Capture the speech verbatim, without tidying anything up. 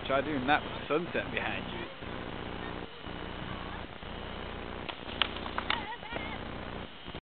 Try doing that with the sunset behind you.